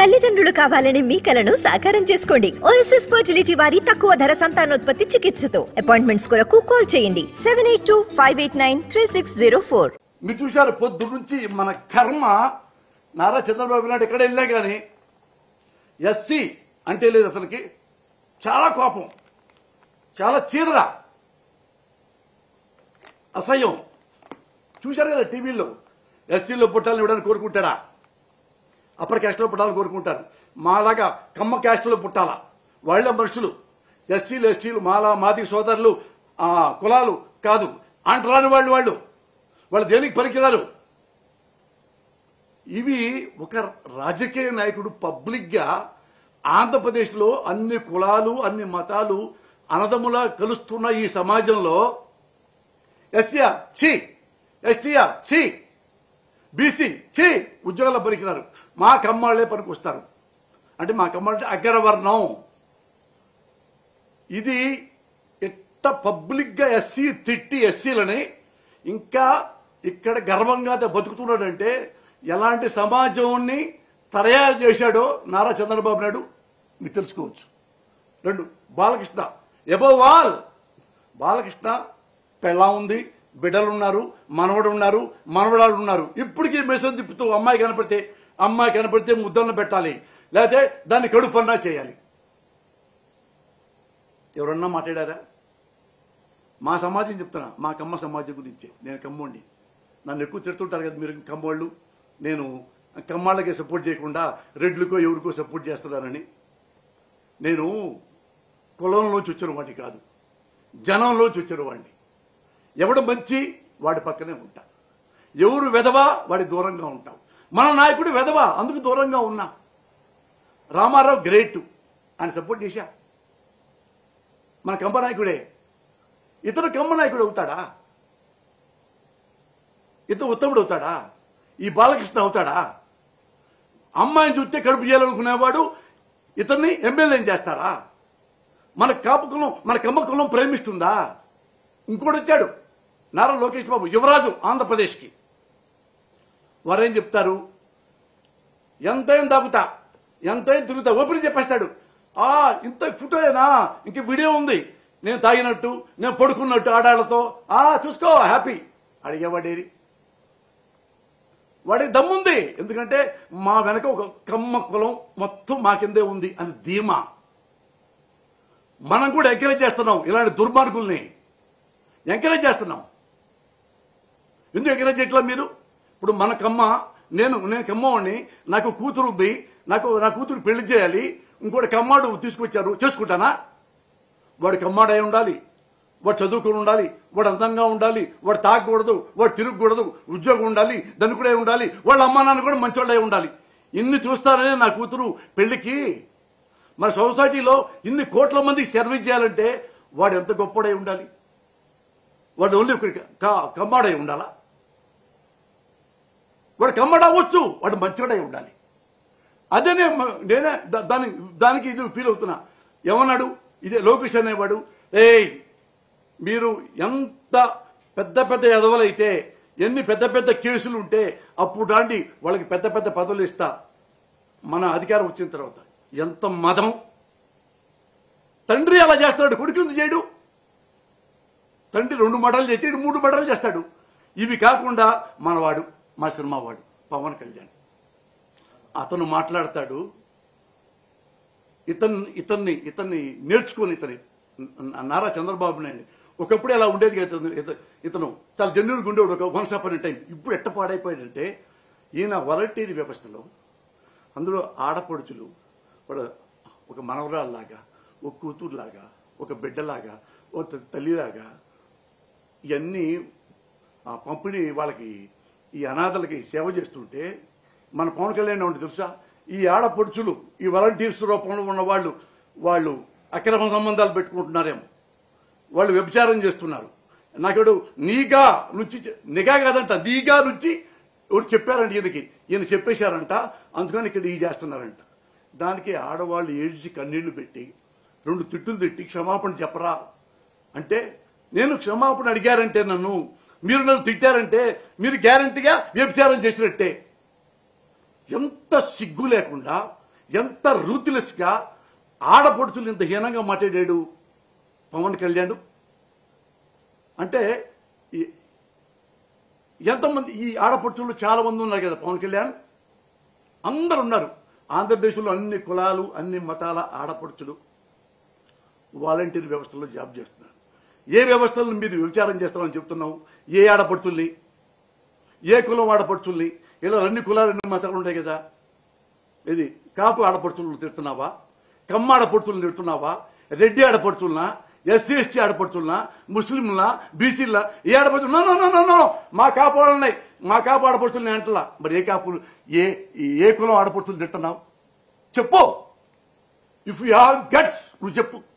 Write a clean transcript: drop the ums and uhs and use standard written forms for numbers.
తల్లిదండ్రులు కావాలని మీ కలను సాకారం చేసుకోండి. ఓఎస్ఎస్ ఫర్టిలిటీ వారి తక్కువ ధర సంతానోత్పత్తి చికిత్సతో అపాయింట్మెంట్స్ కొరకు కాల్ చేయండి 7825893604. మీరు చూశారు పొద్దు నుంచి మన కర్మ. నారా చంద్రబాబు నాయుడు ఎక్కడ వెళ్ళా కానీ ఎస్సీ అంటే లేదు అసలుకి. చాలా కోపం, చాలా చీదర, అసహ్యం. చూశారు కదా టీవీలో. ఎస్సీలో పుట్టాలని ఇవ్వడానికి కోరుకుంటాడా? అప్పర్ క్యాస్ట్లో పుట్టాలని కోరుకుంటారు. మాలాగా కమ్మ క్యాస్ట్లో పుట్టాలా? వాళ్ళ మనుషులు ఎస్సీలు ఎస్టీలు మాది సోదరులు కులాలు కాదు అంటరాని వాళ్ళు దేనికి పనికిరారు. ఇవి ఒక రాజకీయ నాయకుడు పబ్లిక్ గా ఆంధ్రప్రదేశ్లో అన్ని కులాలు అన్ని మతాలు అనదములా కలుస్తున్న ఈ సమాజంలో ఎస్సీఆ ఛీ, ఎస్టీఆ ఛీ, బీసీ ఛీ ఉద్యోగాల్లో పనికిరారు, మా కమ్మాళ్లే పనికొస్తారు అంటే మా కమ్మాళ్ళ అగ్రవర్ణం. ఇది ఎట్ట పబ్లిక్ గా ఎస్సీ తిట్టి ఎస్సీలని ఇంకా ఇక్కడ గర్వంగా బతుకుతున్నాడంటే ఎలాంటి సమాజాన్ని తయారు చేశాడో నారా చంద్రబాబు నాయుడు మీరు తెలుసుకోవచ్చు. రెండు, బాలకృష్ణ ఎబోవ్ ఆల్. బాలకృష్ణ పెళ్ళా ఉంది, బిడ్డలున్నారు, మనవడు ఉన్నారు, మనవడాలు ఉన్నారు. ఇప్పటికీ మెసేజ్ తిప్పుతూ అమ్మాయి కనపడితే ముద్దలను పెట్టాలి, లేకపోతే దాన్ని కడుపన్నా చేయాలి. ఎవరన్నా మాట్లాడారా? మా సమాజం చెప్తున్నా, మా కమ్మ సమాజం గురించే. నేను కమ్మోండి, నన్ను ఎక్కువ తిడుతుంటారు కదా మీరు కమ్మోళ్ళు. నేను కమ్మాళ్ళకే సపోర్ట్ చేయకుండా రెడ్లకో ఎవరికో సపోర్ట్ చేస్తున్నానని. నేను కులంలోంచి వచ్చిన వాడిని కాదు, జనంలోంచి వచ్చిన వాడిని. ఎవడు మంచి వాడి పక్కనే ఉంటా, ఎవరు వెధవా వాడి దూరంగా ఉంటాం. మన నాయకుడు వెధవా, అందుకు దూరంగా ఉన్నా. రామారావు గ్రేట్ అని సపోర్ట్ చేశా, మన కమ్మ నాయకుడే. ఇతను కమ్మ నాయకుడు అవుతాడా? ఇతను ఉత్తముడు అవుతాడా? ఈ బాలకృష్ణ అవుతాడా? అమ్మాయిని చూస్తే కడుపు చేయాలనుకునేవాడు ఇతన్ని ఎమ్మెల్యేని చేస్తారా? మన కాపు కులం, మన కమ్మ కులం ప్రేమిస్తుందా? ఇంకోటి వచ్చాడు నారా లోకేష్ బాబు, యువరాజు ఆంధ్రప్రదేశ్కి. వారేం చెప్తారు? ఎంతైనా దాగుతా, ఎంతైనా తిరుగుతా, ఓపెన్ చెప్పేస్తాడు. ఇంత ఫోటోయేనా, ఇంక వీడియో ఉంది, నేను తాగినట్టు, నేను పడుకున్నట్టు ఆడాళ్లతో. చూసుకో హ్యాపీ. అడిగేవాడేరి? వాడి దమ్ముంది, ఎందుకంటే మా వెనక ఒక కమ్మ కులం మొత్తం మా కిందే ఉంది అని ధీమా. మనం కూడా ఎంకరేజ్ చేస్తున్నాం, ఇలాంటి దుర్మార్గుల్ని ఎంకరేజ్ చేస్తున్నాం. ఎందుకు ఎంకరేజ్ చేయట్లా మీరు? ఇప్పుడు మన కమ్మ, నేను కమ్మవాడిని, నాకు కూతురు ఉంది, నా కూతురు పెళ్లి చేయాలి, ఇంకోటి కమ్మాడు తీసుకొచ్చారు, చేసుకుంటానా? వాడు కమ్మాడై ఉండాలి, వాడు చదువుకుని ఉండాలి, వాడు అందంగా ఉండాలి, వాడు తాగకూడదు, వాడు తిరగకూడదు, ఉద్యోగం ఉండాలి, ధనికుడై ఉండాలి, వాళ్ళ అమ్మా నాన్న కూడా మంచోళ్ళై ఉండాలి. ఇన్ని చూస్తారనే నా కూతురు పెళ్లికి. మన సొసైటీలో ఇన్ని కోట్ల మందికి సర్వీస్ చేయాలంటే వాడు ఎంత గొప్పడై ఉండాలి? వాడు ఓన్లీ కమ్మాడై ఉండాలా? వాడు కమ్మడవచ్చు, వాడు మంచోడై ఉండాలి. అదే నేనే దానికి ఇది ఫీల్ అవుతున్నా. ఏమన్నాడు ఇదే లోకేష్ అనేవాడు, మీరు ఎంత పెద్ద పెద్ద ఎదవలైతే, ఎన్ని పెద్ద పెద్ద కేసులు ఉంటే అప్పుడు రాండి వాళ్ళకి పెద్ద పెద్ద పదవులు ఇస్తా. మన అధికారం వచ్చిన తర్వాత ఎంత మదం! తండ్రి అలా చేస్తాడు, కొడుకు ఎందుకు చేయడు? తండ్రి 2 మర్డర్లు చేసి 3 మర్డర్లు చేస్తాడు. ఇవి కాకుండా మనవాడు, మా సినిమా వాడు పవన్ కళ్యాణ్, అతను మాట్లాడతాడు. ఇతన్ని నేర్చుకొని నారా చంద్రబాబు నాయుడు ఒకప్పుడు ఎలా ఉండేది కదా. ఇతను చాలా జెన్యున్గా ఉండేవాడు ఒక వన్స్ అపాన్ ఎ టైం. ఇప్పుడు ఎట్ట పాడైపోయాడంటే ఈయన వాలంటీర్ వ్యవస్థలో అందులో ఆడపడుచులు ఒక మనవరాల్లాగా, ఒక కూతురులాగా, ఒక బిడ్డలాగా, ఒక తల్లిలాగా ఇవన్నీ పంపిణీ వాళ్ళకి, ఈ అనాథలకి సేవ చేస్తుంటే మన పవన్ కళ్యాణ్ ఉంటే తెలుసా, ఈ ఆడపడుచులు ఈ వాలంటీర్స్ రూపంలో ఉన్న వాళ్ళు అక్రమ సంబంధాలు పెట్టుకుంటున్నారేమో, వాళ్ళు వ్యభిచారం చేస్తున్నారు. నాకెవడు నిఘా కాదంట, నీగా నుంచి ఎవరు చెప్పారంట ఈయన చెప్పేశారంట, అందుకని ఇక్కడ ఈ చేస్తున్నారంట. దానికి ఆడవాళ్ళు ఏడ్చి కన్నీళ్లు పెట్టి 2 తిట్టులు తిట్టి క్షమాపణ చెప్పరా అంటే, నేను క్షమాపణ అడిగారంటే మీరు నన్ను తిట్టారంటే మీరు గ్యారంటీగా వ్యభిచారం చేసినట్టే. ఎంత సిగ్గు లేకుండా, ఎంత రూత్లెస్ గా ఆడపడుచులు ఇంత హీనంగా మాట్లాడాడు పవన్ కళ్యాణ్. అంటే ఎంతమంది ఈ ఆడపడుచులు చాలా మంది ఉన్నారు కదా పవన్ కళ్యాణ్, అందరు ఉన్నారు. ఆంధ్రప్రదేశ్లో అన్ని కులాలు అన్ని మతాల ఆడపడుచులు వాలంటీర్ వ్యవస్థలో జాబ్ చేస్తున్నారు. ఏ వ్యవస్థలను మీరు విచారం చేస్తామని చెప్తున్నావు? ఏ ఆడపడుచుల్ని, ఏ కులం ఆడపడుచుల్ని? ఇలా అన్ని కులాలు అన్ని మతాలు ఉంటాయి కదా. ఇది కాపు ఆడపడుచులను తిడుతున్నావా? కమ్మ ఆడపడుచులను తిడుతున్నావా? రెడ్డి ఆడపడుచులనా? ఎస్సీ ఎస్టీ ఆడపడుచులనా? ముస్లింలా? బీసీలా? ఏ ఆడపడుచు? నో మా కాపు వాళ్ళన్నాయి, మా కాపు ఆడపడుచులని అంటలా. మరి ఏ కాపులు, ఏ కులం ఆడపడుచులు తింటున్నావు చెప్పు. ఇఫ్ యూ హ్యావ్ గట్స్ నువ్వు చెప్పు.